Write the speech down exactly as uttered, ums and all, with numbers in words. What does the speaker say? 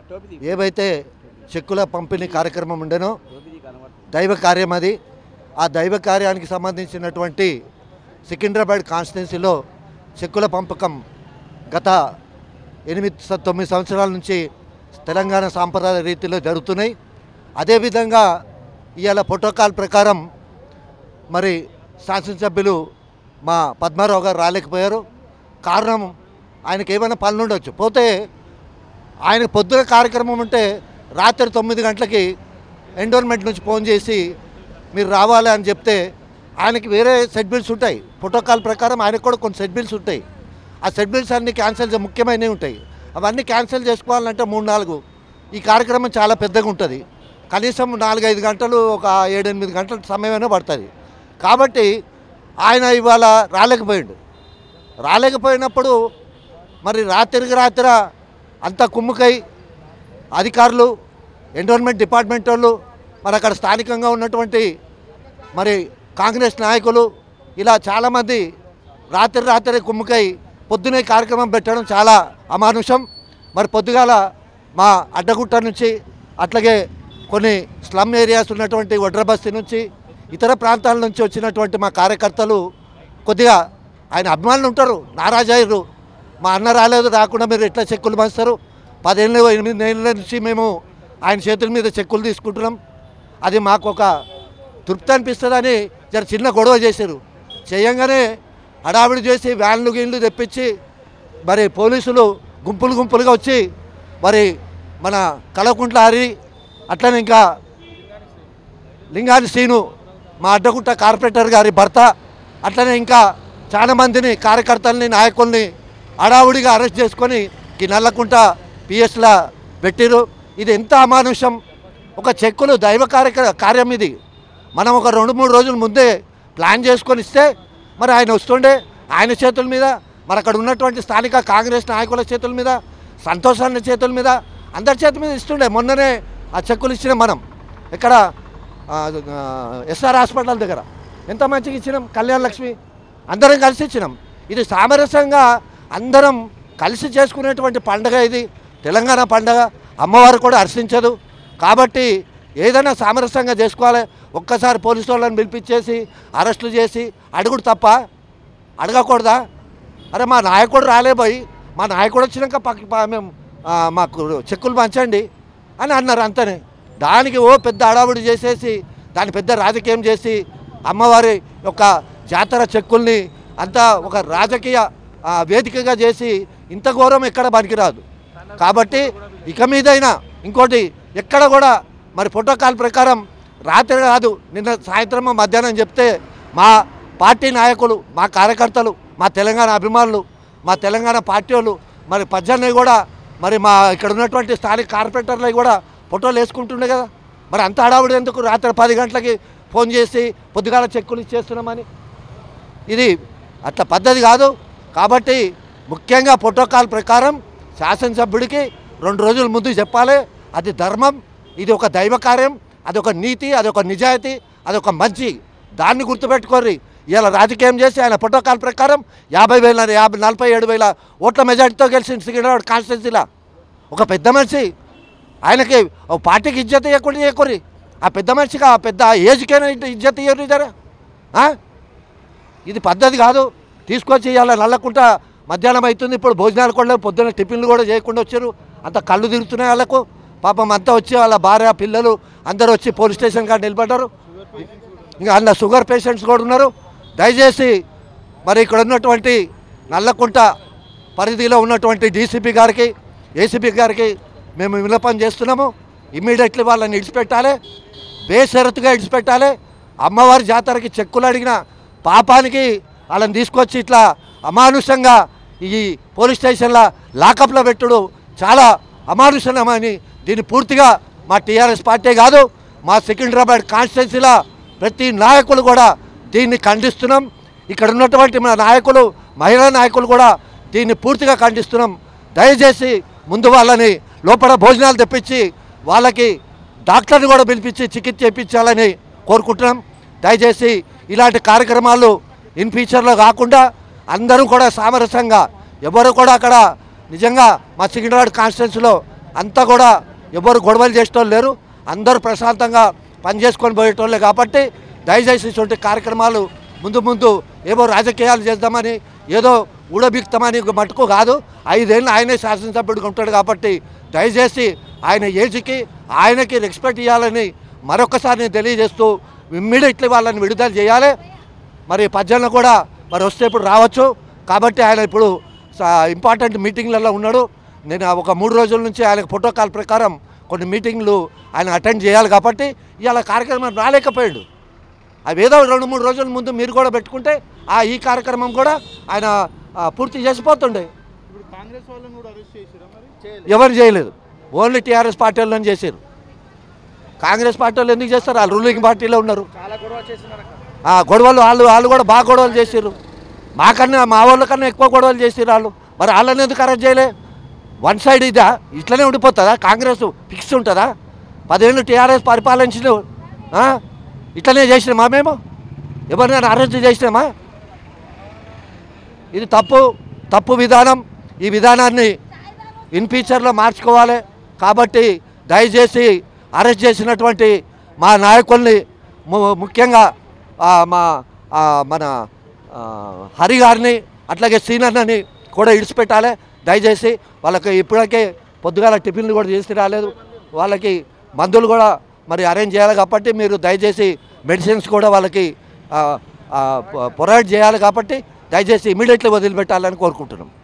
ఏవైతే చెక్కుల పంపిణీ కార్యక్రమం ఉండేనో దైవ కార్యం అది. ఆ దైవ కార్యానికి సంబంధించినటువంటి సికింద్రాబాద్ కాన్స్టిట్యున్సీలో చెక్కుల పంపకం గత ఎనిమిది తొమ్మిది సంవత్సరాల నుంచి తెలంగాణ సాంప్రదాయ రీతిలో జరుగుతున్నాయి. అదేవిధంగా ఇవాళ ప్రోటోకాల్ ప్రకారం మరి శాసనసభ్యులు మా పద్మారావు గారు రాలేకపోయారు. కారణం ఆయనకి ఏమైనా పనులు ఉండొచ్చు. పోతే ఆయన పొద్దున కార్యక్రమం ఉంటే రాత్రి తొమ్మిది గంటలకి ఎండోర్మెంట్ నుంచి ఫోన్ చేసి మీరు రావాలి అని చెప్తే ఆయనకి వేరే సెట్ బిల్స్ ఉంటాయి. ప్రోటోకాల్ ప్రకారం ఆయనకు కూడా కొన్ని సెట్ బిల్స్ ఉంటాయి. ఆ సెట్ బిల్స్ అన్నీ క్యాన్సిల్ ముఖ్యమైనవి ఉంటాయి. అవన్నీ క్యాన్సిల్ చేసుకోవాలంటే మూడు నాలుగు ఈ కార్యక్రమం చాలా పెద్దగా ఉంటుంది. కనీసం నాలుగైదు గంటలు ఒక ఏడెనిమిది గంటల సమయమైనా పడుతుంది. కాబట్టి ఆయన ఇవాళ రాలేకపోయాడు. రాలేకపోయినప్పుడు మరి రాత్రికి రాత్రి అంతా కుమ్ముకై అధికారులు, ఎన్విరాన్మెంట్ డిపార్ట్మెంట్ వాళ్ళు, మరి అక్కడ స్థానికంగా ఉన్నటువంటి మరి కాంగ్రెస్ నాయకులు ఇలా చాలామంది రాత్రి రాత్రి కుమ్ముకై పొద్దునే కార్యక్రమం పెట్టడం చాలా అమానుషం. మరి పొద్దుగాల మా అడ్డగుట్ట నుంచి అట్లాగే కొన్ని స్లమ్ ఏరియాస్ ఉన్నటువంటి వడ్రబస్తీ నుంచి ఇతర ప్రాంతాల నుంచి వచ్చినటువంటి మా కార్యకర్తలు కొద్దిగా ఆయన అభిమానులు ఉంటారు, నారాజయ్యారు. మా అన్న రాలేదు, రాకుండా మీరు ఎట్లా చెక్కులు పంచుతారు? పదేళ్ళు ఎనిమిది నెలల నుంచి మేము ఆయన చేతుల మీద చెక్కులు తీసుకుంటున్నాం. అది మాకు ఒక తృప్తి అనిపిస్తుందని జర చిన్న గొడవ చేశారు. చేయంగానే హడావిడి చేసి వ్యాన్లు గీన్లు తెప్పించి మరి పోలీసులు గుంపులు గుంపులుగా వచ్చి మరి మన కలవకుంట్ల హరి అట్లనే ఇంకా లింగాని శ్రీను మా అడ్డగుట్ట కార్పొరేటర్ గారి భర్త అట్లనే ఇంకా చాలామందిని కార్యకర్తల్ని నాయకుల్ని హడావుడిగా అరెస్ట్ చేసుకొని ఈ నల్లకుంట పిఎస్లా పెట్టిరు. ఇది ఎంత అమానుషం! ఒక చెక్కులు దైవ కార్య కార్యం ఇది. మనం ఒక రెండు మూడు రోజుల ముందే ప్లాన్ చేసుకొని ఇస్తే మరి ఆయన వస్తుండే ఆయన చేతుల మీద, మరి అక్కడ ఉన్నటువంటి స్థానిక కాంగ్రెస్ నాయకుల చేతుల మీద, సంతోషాన్ని చేతుల మీద, అందరి చేతుల మీద ఇస్తుండే. మొన్ననే ఆ చెక్కులు ఇచ్చినాం మనం ఇక్కడ ఎస్ఆర్ హాస్పిటల్ దగ్గర. ఎంత మంచిగా ఇచ్చినాం, కళ్యాణ లక్ష్మి అందరం కలిసి ఇచ్చినాం. ఇది సామరస్యంగా అందరం కలిసి చేసుకునేటువంటి పండుగ ఇది, తెలంగాణ పండుగ. అమ్మవారు కూడా హర్షించదు. కాబట్టి ఏదైనా సామరస్యంగా చేసుకోవాలి. ఒక్కసారి పోలీసు వాళ్ళని పిలిపించేసి అరెస్టులు చేసి అడుగుడు తప్ప అడగకూడదా? అరే మా నాయకుడు రాలేబోయి, మా నాయకుడు వచ్చినాక పక్క మేము మాకు చెక్కులు పంచండి అని అన్నారు అంతనే. దానికి ఓ పెద్ద అడావుడి చేసేసి దాని పెద్ద రాజకీయం చేసి అమ్మవారి యొక్క జాతర చెక్కుల్ని అంతా ఒక రాజకీయ వేదికగా చేసి ఇంత ఘోరం ఎక్కడ పనికిరాదు. కాబట్టి ఇక మీదైనా ఇంకోటి ఎక్కడ కూడా మరి ప్రోటోకాల్ ప్రకారం రాత్రి కాదు నిన్న సాయంత్రం మధ్యాహ్నం చెప్తే మా పార్టీ నాయకులు, మా కార్యకర్తలు, మా తెలంగాణ అభిమానులు, మా తెలంగాణ పార్టీ వాళ్ళు మరి పద్దెనిమిది కూడా మరి మా ఇక్కడ ఉన్నటువంటి స్థానిక కార్పొరేటర్లు కూడా ఫోటోలు వేసుకుంటుండే కదా. మరి అంత హడావుడి ఎందుకు? రాత్రి పది గంటలకి ఫోన్ చేసి పొద్దుగాల చెక్కులు ఇచ్చేస్తున్నామని ఇది అట్లా పద్ధతి కాదు. కాబట్టి ముఖ్యంగా ప్రోటోకాల్ ప్రకారం శాసనసభ్యుడికి రెండు రోజుల ముందు చెప్పాలి. అది ధర్మం, ఇది ఒక దైవ కార్యం, అదొక నీతి, అదొక నిజాయితీ, అదొక మంచి. దాన్ని గుర్తుపెట్టుకోర్రి. ఇలా రాజకీయం చేసి ఆయన ప్రోటోకాల్ ప్రకారం యాభై వేల యాభై నలభై ఏడు వేల ఓట్ల మెజార్టీతో గెలిచింది సికింద్రాబాద్ కాన్స్టిట్యున్సీలో. ఒక పెద్ద మనిషి, ఆయనకి పార్టీకి ఇజ్జత్ ఇవ్వకుండా చేయకూరి. ఆ పెద్ద మనిషికి ఆ పెద్ద ఏజ్కైనా ఇజ్జత్ ఇవ్వరు జరా. ఇది పద్ధతి కాదు. తీసుకొచ్చి ఇవాళ నల్లకుంటా మధ్యాహ్నం అవుతుంది, ఇప్పుడు భోజనాలు కూడా పొద్దున్న టిఫిన్లు కూడా చేయకుండా వచ్చారు. అంత కళ్ళు తిరుగుతున్నాయి వాళ్ళకు. పాపం అంతా వచ్చి వాళ్ళ భార్య పిల్లలు అందరూ వచ్చి పోలీస్ స్టేషన్ కాడ నిలబడ్డారు. ఇంకా అందులో షుగర్ పేషెంట్స్ కూడా ఉన్నారు. దయచేసి మరి ఇక్కడ ఉన్నటువంటి నల్లకుంట పరిధిలో ఉన్నటువంటి డీసీపీ గారికి, ఏసీపీ గారికి మేము విన్నపం చేస్తున్నాము. ఇమ్మీడియట్లీ వాళ్ళని ఇడిచిపెట్టాలి, బేషరతుగా ఇడిచిపెట్టాలి. అమ్మవారి జాతరకి చెక్కులు అడిగిన పాపానికి వాళ్ళని తీసుకొచ్చి ఇట్లా అమానుషంగా ఈ పోలీస్ స్టేషన్ల లాకప్లో పెట్టుడు చాలా అమానుషమని దీన్ని పూర్తిగా మా టీఆర్ఎస్ పార్టీ కాదు, మా సికింద్రాబాద్ కాన్స్టిట్యున్సీలో ప్రతి నాయకులు కూడా దీన్ని ఖండిస్తున్నాం. ఇక్కడ ఉన్నటువంటి మన నాయకులు, మహిళా నాయకులు కూడా దీన్ని పూర్తిగా ఖండిస్తున్నాం. దయచేసి ముందు వాళ్ళని లోపల భోజనాలు తెప్పించి వాళ్ళకి డాక్టర్ని కూడా పిలిపించి చికిత్స చేయించాలని కోరుకుంటున్నాం. దయచేసి ఇలాంటి కార్యక్రమాలు ఇన్ ఫ్యూచర్లో కాకుండా అందరూ కూడా సామరస్యంగా, ఎవరు కూడా అక్కడ నిజంగా మా సికింద్రాబాద్ కాన్స్టిట్యున్సీలో అంతా కూడా ఎవరు గొడవలు చేసేటోళ్ళు లేరు, అందరూ ప్రశాంతంగా పనిచేసుకొని పోయేటోళ్ళే. కాబట్టి దయచేసి ఇటువంటి కార్యక్రమాలు ముందు ముందు ఏవో రాజకీయాలు చేద్దామని ఏదో ఊడబిక్తామని మటుకు కాదు. ఐదేళ్ళు ఆయనే శాసనసభ్యుడిగా ఉంటాడు కాబట్టి దయచేసి ఆయన ఏజ్కి ఆయనకి రెస్పెక్ట్ ఇవ్వాలని మరొకసారి నేను తెలియజేస్తూ ఇమ్మీడియట్లీ వాళ్ళని విడుదల చేయాలి. మరి పద్యాలను కూడా మరి వస్తే ఇప్పుడు రావచ్చు. కాబట్టి ఆయన ఇప్పుడు ఇంపార్టెంట్ మీటింగ్లలో ఉన్నాడు. నేను ఒక మూడు రోజుల నుంచి ఆయనకు ప్రోటోకాల్ ప్రకారం కొన్ని మీటింగ్లు ఆయన అటెండ్ చేయాలి. కాబట్టి ఇవాళ కార్యక్రమం రాలేకపోయాడు. అవి ఏదో రెండు మూడు రోజుల ముందు మీరు కూడా పెట్టుకుంటే ఆ ఈ కార్యక్రమం కూడా ఆయన పూర్తి చేసిపోతుండే. ఎవరు చేయలేదు, ఓన్లీ టీఆర్ఎస్ పార్టీ వాళ్ళని చేశారు. కాంగ్రెస్ పార్టీ వాళ్ళు ఎందుకు చేస్తారు? వాళ్ళు రూలింగ్ పార్టీలో ఉన్నారు. గొడవలు వాళ్ళు వాళ్ళు కూడా బాగా గొడవలు చేశారు. మాకన్నా మా వాళ్ళకన్నా ఎక్కువ గొడవలు చేసారు వాళ్ళు. మరి వాళ్ళని ఎందుకు అరెస్ట్ చేయలే? వన్ సైడ్ ఇదా? ఇట్లనే ఉండిపోతుందా? కాంగ్రెస్ ఫిక్స్ ఉంటుందా? పదేళ్ళు టీఆర్ఎస్ పరిపాలించిన ఇట్లనే చేసినామా? మేము ఎవరినైనా అరెస్ట్ చేసినామా? ఇది తప్పు తప్పు విధానం. ఈ విధానాన్ని ఇన్ ఫ్యూచర్లో మార్చుకోవాలి. కాబట్టి దయచేసి అరెస్ట్ చేసినటువంటి మా నాయకుల్ని ముఖ్యంగా మా మన హరి గారిని అట్లాగే సీనన్నని కూడా ఇడిచిపెట్టాలి. దయచేసి వాళ్ళకి ఇప్పటికే పొద్దుగాల టిఫిన్లు కూడా చేసి రాలేదు. వాళ్ళకి మందులు కూడా మరి అరేంజ్ చేయాలి. కాబట్టి మీరు దయచేసి మెడిసిన్స్ కూడా వాళ్ళకి ప్రొవైడ్ చేయాలి. కాబట్టి దయచేసి ఇమీడియట్లీ వదిలిపెట్టాలని కోరుకుంటున్నాం.